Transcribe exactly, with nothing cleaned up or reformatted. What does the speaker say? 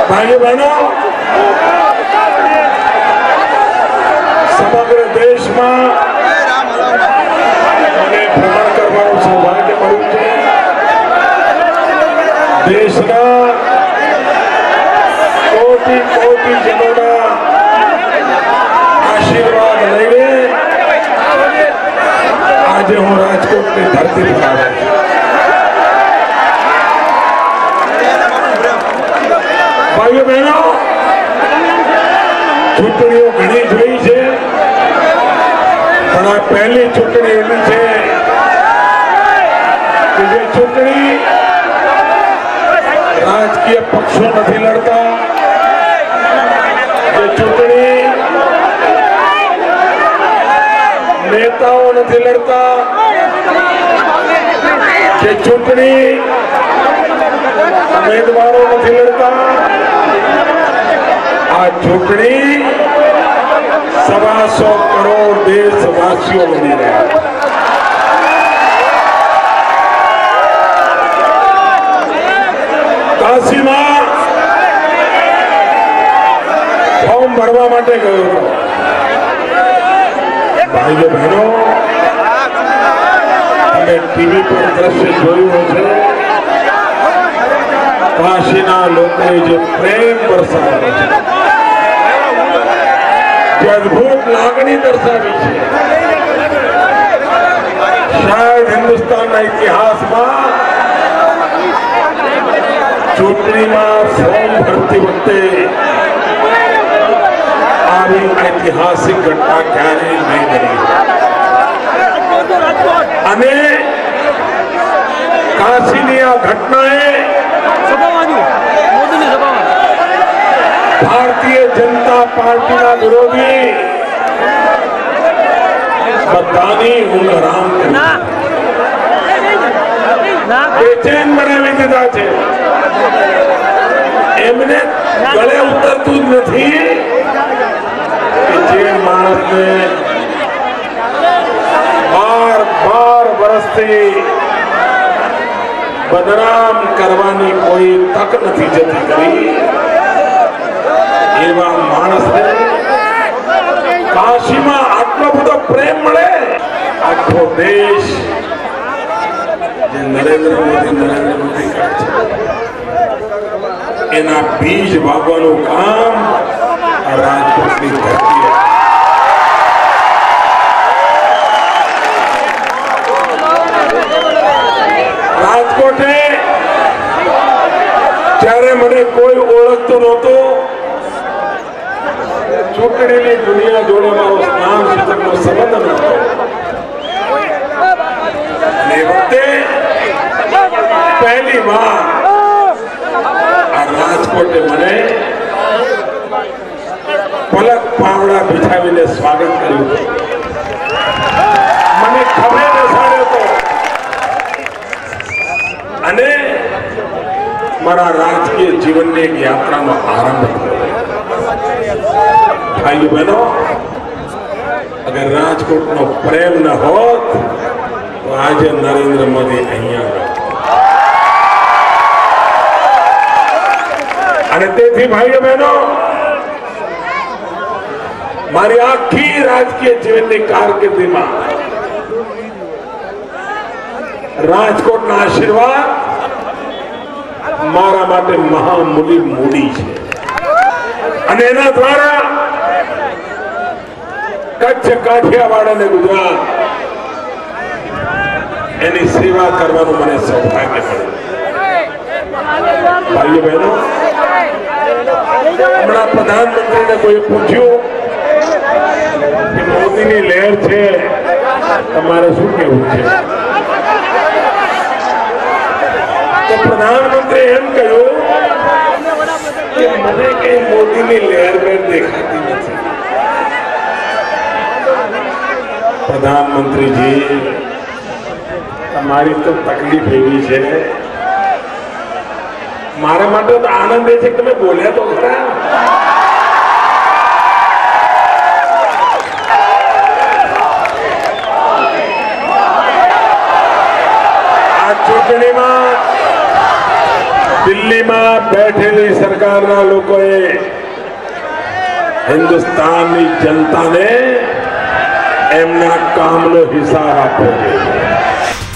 भाई बहनों, समग्र देश में મને ભ્રમણ કરવાનું સૌભાગ્ય મળ્યું છે। દેશના કોટી કોટી જનોના આશીર્વાદ લઈને આજે હું રાજકોટની ધરતી પર આવ્યો છું। ભાઈઓ બહેનો, ચૂંટણીઓ ઘણી જોઈ છે, પણ આ પહેલી ચૂંટણી એવી છે કે જે ચૂંટણી રાજકીય પક્ષો નથી લડતા, જે ચૂંટણી નેતાઓ નથી લડતા, જે ચૂંટણી ઉમેદવારો નથી લડતા, આ ચૂંટણી सवा सौ करोड़ देशवासियों लड़ी रहे। काशी में फॉर्म भरवा माटे गयो तो भाइयों बहनों, તમે ટીવી પર દ્રશ્ય જોયું હશે, કાશીના લોકોએ જે પ્રેમ વરસાવ્યો છે, अद्भुत लागणी दर्शावी है। शायद हिंदुस्तान इतिहास में चूंटणी में फॉर्म भरती वक्त आई ऐतिहासिक घटना क्यारे नहीं बनी। काशी की आ घटनाएं भारतीय जनता पार्टी का विरोधी बदानी हुंगाराम बेचैन बनावी दीधा छे। एमने गले उतरतुं ज नथी के जे माणस ने बार बार वर्षथी बदनाम करवानी कोई तक नथी जती करी, एवा मानस ने काशी में आटलो बधो प्रेम मळे। आखो देश जे नरेंद्र मोदी नरेंद्र मोदी करे छे एना बीज वावવાનું काम રાજકોટની ધરતી है। રાજકોટે જ્યારે મને કોઈ ઓળખતો નહોતો, चूंटणी दुनिया जोड़े मारो स्नान सूचक नो संबंध नतो, पहली बार राजकोटे मने पलक पावड़ा बिछावीने स्वागत कर्युं। मने खभे बेसाड्यो तो अने मारा राजकीय जीवननी एक यात्रानो आरंभ थयो। भाई बहनों, अगर राजकोट नो प्रेम न होत तो आज नरेंद्र मोदी अहिया अने तेथी भाई बहनों, मारी आखी राजकीय जीवन की कारकिर्दी में राजकोट ना आशीर्वाद मारा माटे महामूली मूडी छे। अने एना द्वारा कच्छ काठियावाड़ ने गुजरात एनी सेवा करवानुं मने सौभाग्य मळ्युं। भाइयों बहनों, हमणां प्रधानमंत्री ने कोई पूछ्યું कि मोदी नी लहर छे, तमारे शुं कहेवुं छे? तो प्रधानमंत्री एम कह्युं कि मने कई मोदी नी लहर में देखाती नथी। प्रधानमंत्री जी, तमारी तो तकलीफ एवी छे, मारा माटे तो आनंद है कि तमे बोल्या तो खरा। आ चूंटणी में દિલ્હીમાં બેઠેલી સરકારના લોકોએ હિન્દુસ્તાનની જનતાને એમના કામનો હિસાબ આપવો જોઈએ।